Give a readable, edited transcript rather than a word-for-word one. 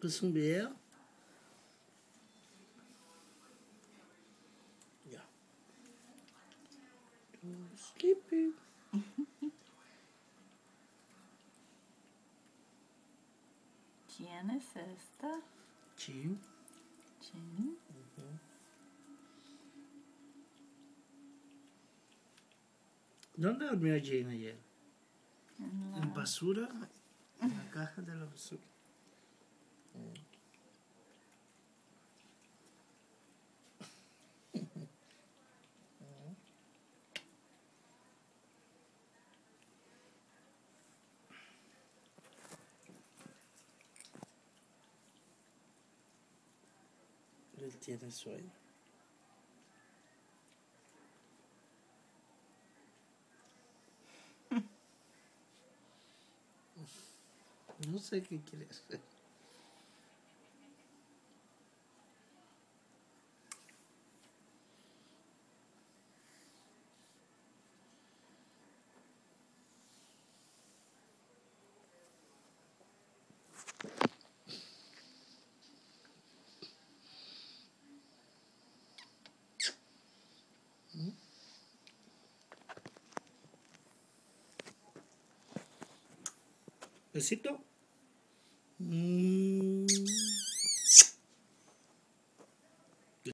Pues un video. Ya. Sleepy. ¿Quién es esta? Sí. Sí. ¿Dónde durmió Jane ayer? En En basura. En la caja de la basura. Él tiene sueño. No sé qué quiere hacer. Besito.